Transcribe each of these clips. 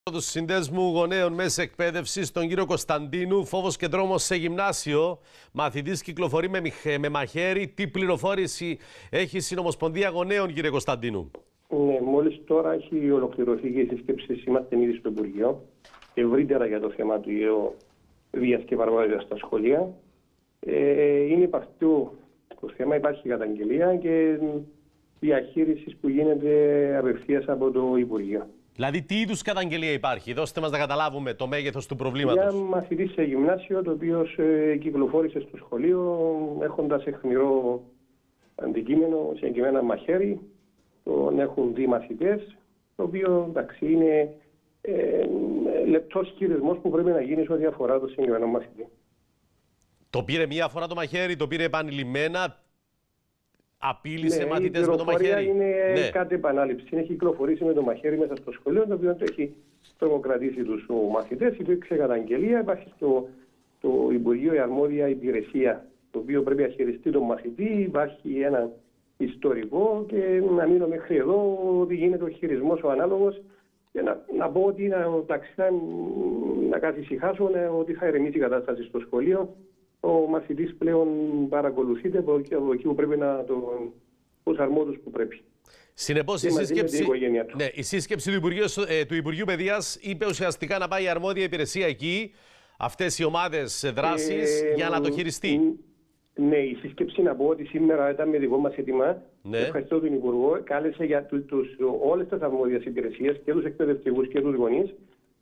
Του Συνδέσμου Γονέων Μέσης Εκπαίδευσης, τον κύριο Κωνσταντίνου, φόβος και δρόμος σε γυμνάσιο. Μαθητής κυκλοφορεί με μαχαίρι. Τι πληροφόρηση έχει η Συνομοσπονδία Γονέων, κύριε Κωνσταντίνου? Ναι, μόλις τώρα έχει ολοκληρωθεί η σύσκεψη. Είμαστε ήδη στο Υπουργείο ευρύτερα για το θέμα του βίας και βαρβαρότητας στα σχολεία. Είναι υπαρκτού το θέμα, υπάρχει καταγγελία και διαχείριση που γίνεται απευθείας από το Υπουργείο. Δηλαδή, τι είδους καταγγελία υπάρχει? Δώστε μας να καταλάβουμε το μέγεθος του προβλήματος. Για μαθητή σε γυμνάσιο, το οποίο κυκλοφόρησε στο σχολείο έχοντας αιχμηρό αντικείμενο, συγκεκριμένα μαχαίρι. Τον έχουν δει μαθητές, το οποίο εντάξει είναι λεπτός χειρισμός που πρέπει να γίνει σε ό,τι αφορά το συγκεκριμένο μαθητή. Το πήρε μία φορά το μαχαίρι, το πήρε επανειλημμένα, απείλησε μαθητές με το μαχαίρι? Είναι κάτι επανάληψη. Έχει κυκλοφορήσει με το μαχαίρι μέσα στο σχολείο, το οποίο έχει τρομοκρατήσει τους μαθητές. Υπήρξε καταγγελία, υπάρχει στο Υπουργείο η αρμόδια υπηρεσία, το οποίο πρέπει να χειριστεί τον μαθητή. Υπάρχει ένα ιστορικό και να μείνω μέχρι εδώ ότι γίνεται ο χειρισμός ο ανάλογος. Και να πω ότι να καθησυχάσω ότι θα ηρεμήσει η κατάσταση στο σχολείο. Ο μαθητής πλέον παρακολουθείται από εκεί που πρέπει να τους αρμόδιους που πρέπει. Συνεπώς, η σύσκεψη του Υπουργείου Παιδείας είπε ουσιαστικά να πάει η αρμόδια υπηρεσία εκεί, αυτές οι ομάδες δράσης, για να το χειριστεί. Ναι, η σύσκεψη, να πω ότι σήμερα ήταν με δικό μας αίτημα. Ναι. Ευχαριστώ τον Υπουργό. Κάλεσε για όλες τις αρμόδιες υπηρεσίες και τους εκπαιδευτικούς και τους γονείς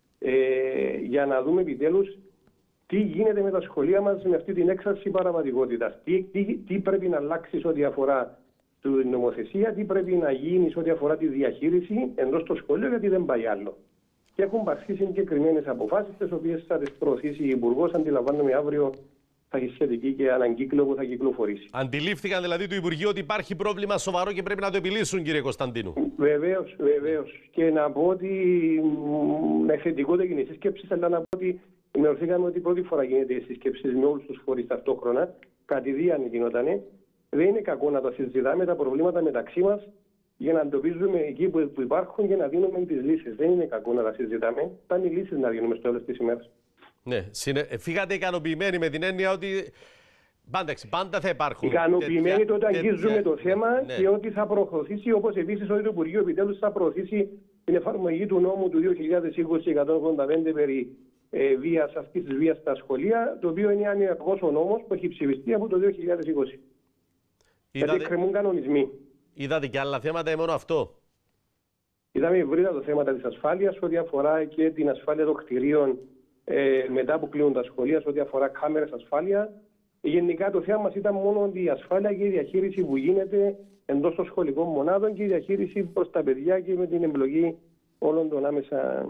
για να δούμε επιτέλους τι γίνεται με τα σχολεία μας με αυτή την έξαρση παραβατικότητας. Τι πρέπει να αλλάξει σε ό,τι αφορά την νομοθεσία, τι πρέπει να γίνει σε ό,τι αφορά τη διαχείριση εντός στο σχολείο, γιατί δεν πάει άλλο. Και έχουν πάρθει συγκεκριμένες αποφάσεις, τις οποίες θα τις προωθήσει η Υπουργός. Αντιλαμβάνομαι αύριο θα έχει σχετική και αναγκύκλο που θα κυκλοφορήσει. Αντιλήφθηκαν δηλαδή του Υπουργείου ότι υπάρχει πρόβλημα σοβαρό και πρέπει να το επιλύσουν, κύριε Κωνσταντίνου? Βεβαίως, βεβαίως. Και να πω ότι με θετικό δεν γίνει η σύσκεψη, αλλά να πω ότι ενημερωθήκαμε ότι πρώτη φορά γίνεται η σύσκεψη με όλους τους φορείς ταυτόχρονα. Κατηδίαν γινότανε. Δεν είναι κακό να τα συζητάμε τα προβλήματα μεταξύ μας για να εντοπίζουμε εκεί που υπάρχουν και να δίνουμε τις λύσεις. Δεν είναι κακό να τα συζητάμε. Πάνε οι λύσεις να δίνουμε στο τέλος της ημέρας. Ναι, φύγατε ικανοποιημένοι με την έννοια ότι πάντα θα υπάρχουν. Ικανοποιημένοι τότε αγγίζουμε το θέμα και ότι θα προωθήσει, όπως επίσης ότι το Υπουργείο επιτέλους θα προωθήσει την εφαρμογή του νόμου του 2020-185 περί αυτής της βίας στα σχολεία, το οποίο είναι ανεπαρκώς ο νόμος που έχει ψηφιστεί από το 2020. Γιατί κρεμούν κανονισμοί. Είδατε και άλλα θέματα ή μόνο αυτό? Είδαμε ευρύτερα το θέματα της ασφάλειας, ό,τι αφορά και την ασφάλεια των κτηρίων μετά που κλείνουν τα σχολεία, ό,τι αφορά κάμερες ασφάλεια. Γενικά το θέμα μας ήταν μόνο η ασφάλεια και η διαχείριση που γίνεται εντός των σχολικών μονάδων και η διαχείριση προς τα παιδιά και με την εμπλοκή όλων των άμεσα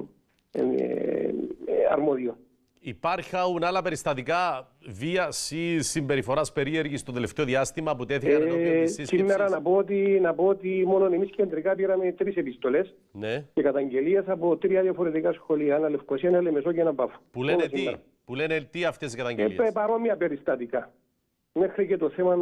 αρμόδιων. Υπάρχουν άλλα περιστατικά βίας ή συμπεριφοράς περίεργης το τελευταίο διάστημα που τέθηκαν ενώπιον της σύσκεψης? Σήμερα να πω ότι μόνο εμείς κεντρικά πήραμε 3 επιστολές και καταγγελίες από 3 διαφορετικά σχολεία. Ένα Λευκοσία, ένα Λεμεσό και ένα Πάφο. Που λένε τι αυτές οι καταγγελίες? Παρόμοια περιστατικά. Μέχρι και το θέμα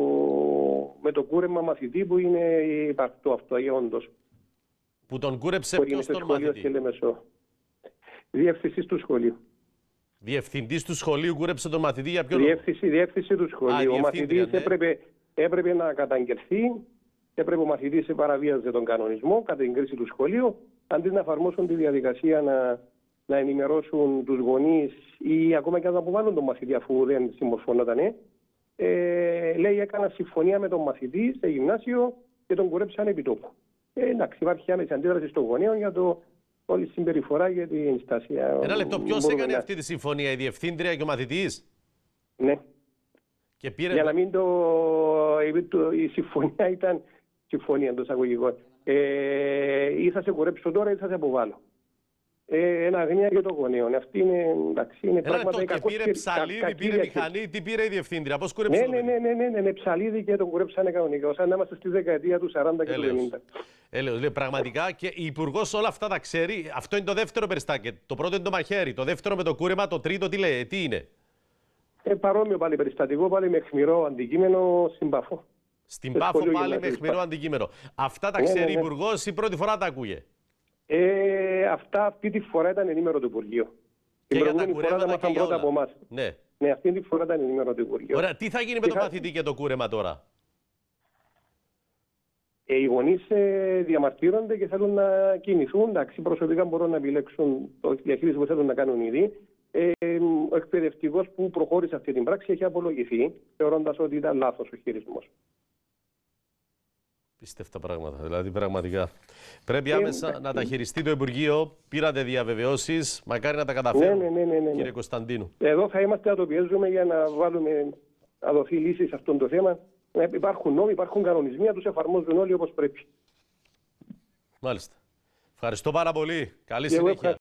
με το κούρεμα μαθητή που είναι υπαρκτό αυτό, όντως. Που τον κούρεψε ποιος τον μαθητή? Διεύθυνση του σχολείου. Διευθυντής του σχολείου κούρεψε τον μαθητή για ποιο λόγο? Διεύθυνση του σχολείου. Ο μαθητής έπρεπε να καταγγελθεί, έπρεπε ο μαθητής παραβίαζε τον κανονισμό κατά την κρίση του σχολείου, αντί να εφαρμόσουν τη διαδικασία να ενημερώσουν τους γονείς ή ακόμα και να αποβάλουν τον μαθητή αφού δεν συμμορφωνόταν. Λέει έκανα συμφωνία με τον μαθητή σε γυμνάσιο και τον κουρέψαν επί τόπου. Εντάξει, υπάρχει άμεση αντίδραση στον γονέων για όλη η συμπεριφορά για την στάση. Ένα λεπτό, ποιος έκανε αυτή τη συμφωνία, η διευθύντρια και ο μαθητής? Ναι. Και πήρε... Για να μην η συμφωνία ήταν συμφωνία εντός αγωγικών. Ή θα σε κουρέψω τώρα ή θα σε αποβάλω. Ένα αγνία για το γονέων. Αυτή είναι, εντάξει, είναι πράγματα και πήρε ψαλίδι, πήρε μηχανή, τι πήρε η διευθύντρια, πώς κουρέψε? Ναι, ψαλίδι και τον κουρέψανε κανονικά. Ως αν είμαστε στη δεκαετία του 40 και του 50. Πραγματικά, και η Υπουργός όλα αυτά τα ξέρει. Αυτό είναι το δεύτερο περιστάκι. Το πρώτο είναι το μαχαίρι, το δεύτερο με το κούρεμα, το τρίτο τι λέει, τι είναι? Παρόμοιο πάλι περιστατικό, πάλι με αιχμηρό αντικείμενο στην Πάφο. Στην Πάφο πάλι με αιχμηρό αντικείμενο. Αυτά τα ξέρει η Υπουργός ή πρώτη φορά τα ακούγε? Αυτή τη φορά ήταν ενήμερο το Υπουργείο. Και Την για τα προηγούμενη φορά τα κουρέματα μάθαν και για πρώτα όλα. από εμάς. Ναι. Ναι, αυτή τη φορά ήταν ενήμερο το Υπουργείο. Ωραία, τι θα γίνει με τον μαθητή και το κούρεμα τώρα? Οι γονείς διαμαρτύρονται και θέλουν να κινηθούν. Εντάξει, προσωπικά μπορούν να επιλέξουν το διαχείριση που θέλουν να κάνουν ήδη. Ο εκπαιδευτικός που προχώρησε αυτή την πράξη έχει απολογηθεί, θεωρώντας ότι ήταν λάθος ο χειρισμός. Πίστευτα πράγματα. Δηλαδή, πραγματικά. Πρέπει άμεσα να τα χειριστεί το Υπουργείο. Πήρατε διαβεβαιώσεις. Μακάρι να τα καταφέρουν, Ναι. κύριε Κωνσταντίνου. Εδώ θα είμαστε να το πιέζουμε για να δοθεί λύση σε αυτό το θέμα. Υπάρχουν νόμοι, υπάρχουν κανονισμοί, να τους εφαρμόζουν όλοι όπως πρέπει. Μάλιστα. Ευχαριστώ πάρα πολύ. Καλή συνέχεια.